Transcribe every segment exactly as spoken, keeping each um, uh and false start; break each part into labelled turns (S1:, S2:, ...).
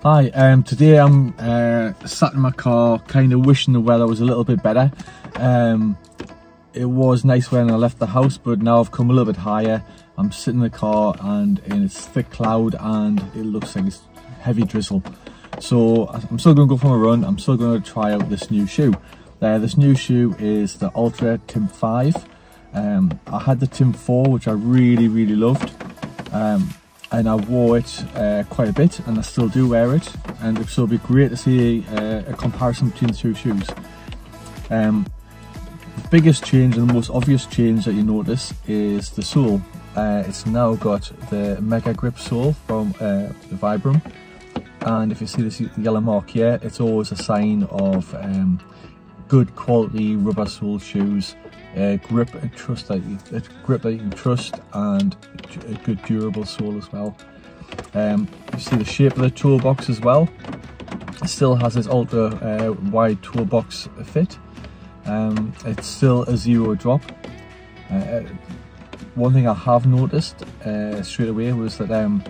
S1: Hi, um, today I'm uh, sat in my car kind of wishing the weather was a little bit better. Um, it was nice when I left the house, but now I've come a little bit higher. I'm sitting in the car and it's thick cloud and it looks like it's heavy drizzle. So I'm still going to go for a run. I'm still going to try out this new shoe. Uh, this new shoe is the Ultra Tim five. Um, I had the Tim four, which I really, really loved. Um, and I wore it uh, quite a bit, and I still do wear it, and so it'll be great to see uh, a comparison between the two shoes. Um, the biggest change and the most obvious change that you notice is the sole. Uh, it's now got the Mega Grip sole from uh, the Vibram, and if you see this yellow mark here, it's always a sign of um, good quality rubber sole shoes. Uh, grip and trust that you, uh, grip that you can trust, and a good durable sole as well. Um, you see the shape of the toe box as well. It still has this ultra uh, wide toe box fit. Um, it's still a zero drop. Uh, one thing I have noticed uh, straight away was that um,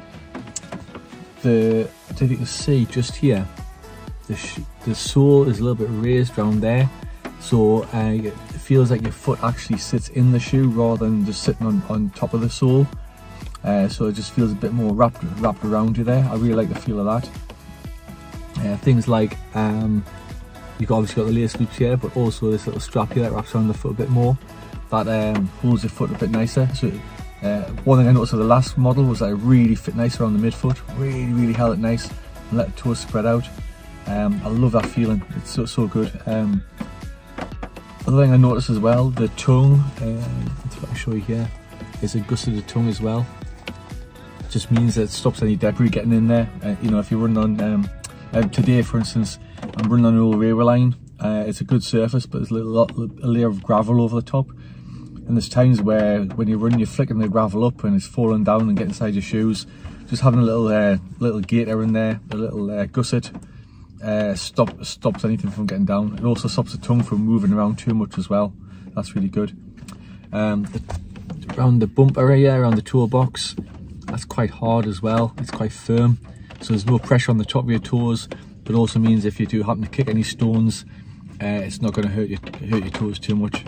S1: the I don't think you can see just here, the sh the sole is a little bit raised around there. So uh, it feels like your foot actually sits in the shoe rather than just sitting on, on top of the sole. Uh, so it just feels a bit more wrapped, wrapped around you there. I really like the feel of that. Uh, things like, um, you've obviously got the lace loops here, but also this little strap here that wraps around the foot a bit more. That um, holds your foot a bit nicer. So uh, one thing I noticed with the last model was that it really fit nice around the midfoot. Really, really held it nice and let the toes spread out. Um, I love that feeling. It's so, so good. Um, Another thing I noticed as well, the tongue, um, I'll show you here, is a gusseted tongue as well. It just means that it stops any debris getting in there. Uh, you know, if you're running on, um, uh, today for instance, I'm running on an old railway line. Uh, it's a good surface, but there's a, little, a layer of gravel over the top. And there's times where when you're running, you're flicking the gravel up and it's falling down and getting inside your shoes. Just having a little uh, little gaiter in there, a little uh, gusset. Uh, stop, stops anything from getting down. It also stops the tongue from moving around too much as well. That's really good. Um, the, around the bump area, around the toe box, that's quite hard as well. It's quite firm, so there's no pressure on the top of your toes, but also means if you do happen to kick any stones, uh, it's not going to hurt your, hurt your toes too much.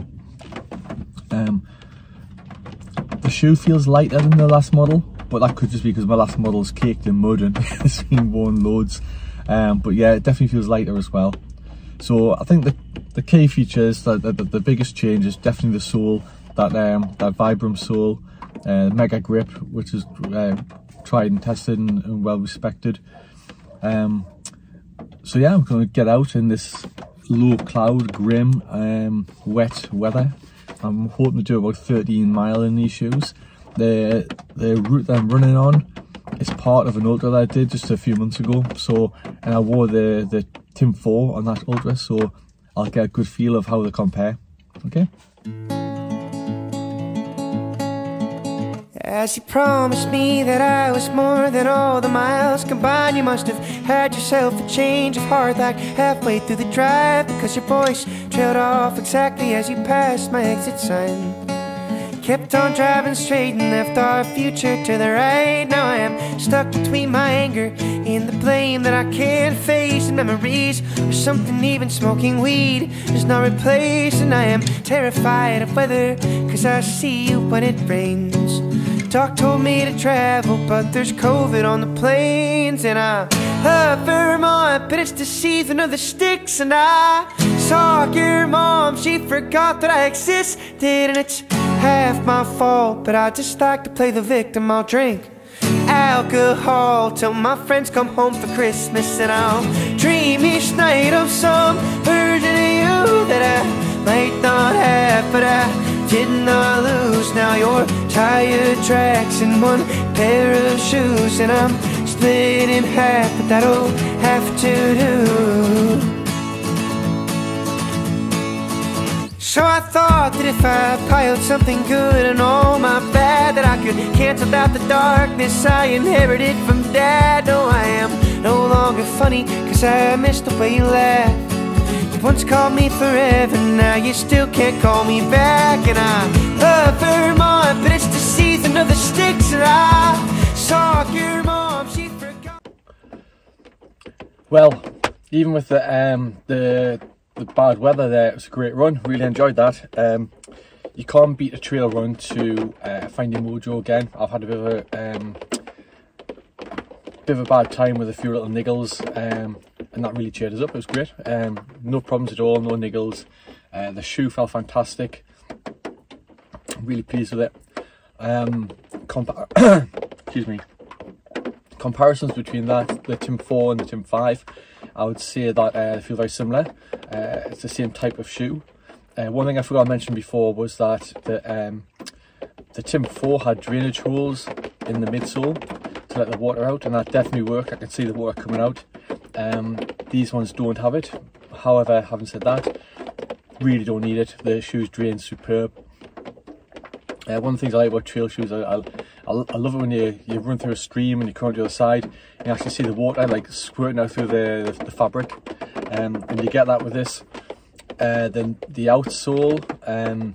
S1: Um, the shoe feels lighter than the last model, but that could just be because my last model's caked in mud and it's been worn loads. Um, but yeah, it definitely feels lighter as well. So I think the, the key features, the, the, the biggest change is definitely the sole, that um, that Vibram sole, uh, Mega Grip, which is uh, tried and tested and, and well respected. Um, so yeah, I'm going to get out in this low cloud, grim, um, wet weather. I'm hoping to do about thirteen mile in these shoes. The, the route that I'm running on, it's part of an Ultra that I did just a few months ago. So, and I wore the, the Tim four on that Ultra, so I'll get a good feel of how they compare. Okay.
S2: As you promised me that I was more than all the miles combined, you must have had yourself a change of heart like halfway through the drive, because your voice trailed off exactly as you passed my exit sign. Kept on driving straight and left our future to the right. Now I am stuck between my anger and the blame that I can't face, and memories or something even smoking weed is not replaced. And I am terrified of weather, cause I see you when it rains. Doc told me to travel, but there's COVID on the planes. And I love Vermont, but it's the season of the sticks. And I saw your mom, she forgot that I existed, and it's half my fault, but I just like to play the victim. I'll drink alcohol till my friends come home for Christmas, and I'll dream each night of some version of you that I might not have, but I did not lose. Now your tire tracks in one pair of shoes, and I'm split in half, but that'll have to do. So I thought that if I piled something good and all my bad, that I could cancel out the darkness I inherited from Dad. No, I am no longer funny, cause I missed the way you laughed. You once called me forever, now you still can't call me back. And I love Vermont, but it's the season of the sticks. And I saw your mom, she forgot.
S1: Well, even with the um, the the bad weather there, it was a great run. Really enjoyed that. Um, you can't beat a trail run to uh, find your mojo again. I've had a bit of a um, bit of a bad time with a few little niggles, um, and that really cheered us up. It was great. Um, no problems at all, no niggles. Uh, the shoe felt fantastic. I'm really pleased with it. Um, compa excuse me. Comparisons between that, the Tim four and the Tim five, I would say that uh, they feel very similar. Uh, it's the same type of shoe. Uh, one thing I forgot to mention before was that the um, the Tim four had drainage holes in the midsole to let the water out, and that definitely worked. I can see the water coming out. Um, these ones don't have it. However, having said that, really don't need it. The shoes drain superb. Uh, one of the things I like about trail shoes, I, I, I love it when you, you run through a stream and you come on the other side, and you actually see the water like squirting out through the, the, the fabric. Um, and you get that with this. Uh, then the outsole, um,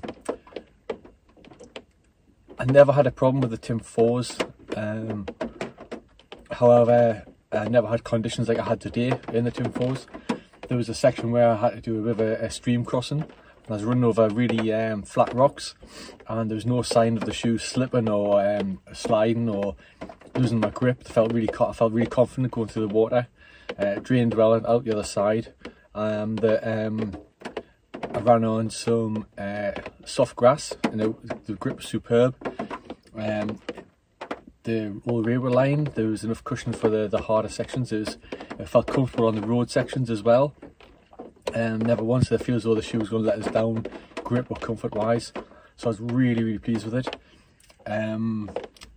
S1: I never had a problem with the Tim fours. Um, however, I never had conditions like I had today in the Tim fours. There was a section where I had to do a bit of a, a stream crossing. I was running over really um, flat rocks, and there was no sign of the shoes slipping or um, sliding or losing my grip. I felt really, I felt really confident going through the water. Uh, it drained well out the other side. Um, the, um, I ran on some uh, soft grass, and it, the grip was superb. Um, the all railway line, there was enough cushion for the, the harder sections. It, was, it felt comfortable on the road sections as well. Um, never once did I feel as though the shoe was going to let us down grip or comfort wise, so I was really really pleased with it. Um,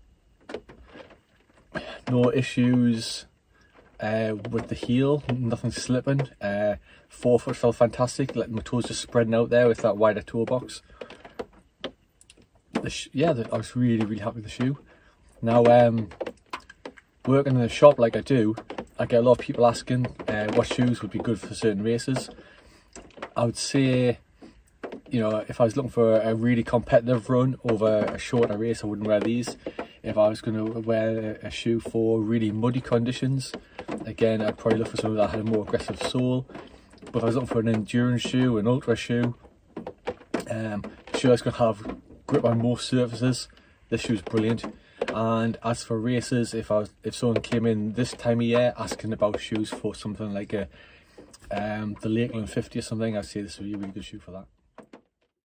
S1: no issues uh, with the heel, nothing slipping. Uh, forefoot felt fantastic, letting my toes just spreading out there with that wider toe box. The sh yeah, the, I was really really happy with the shoe. Now um, working in the shop like I do, I get a lot of people asking uh, what shoes would be good for certain races. I would say, you know, if I was looking for a really competitive run over a shorter race, I wouldn't wear these. If I was going to wear a shoe for really muddy conditions, again, I'd probably look for something that had a more aggressive sole. But if I was looking for an endurance shoe, an ultra shoe, um, sure it's going to have grip on most surfaces, this shoe's brilliant. And as for races, if I was, if someone came in this time of year asking about shoes for something like a um, the Lakeland fifty or something, I'd say this would be a really good shoe for that.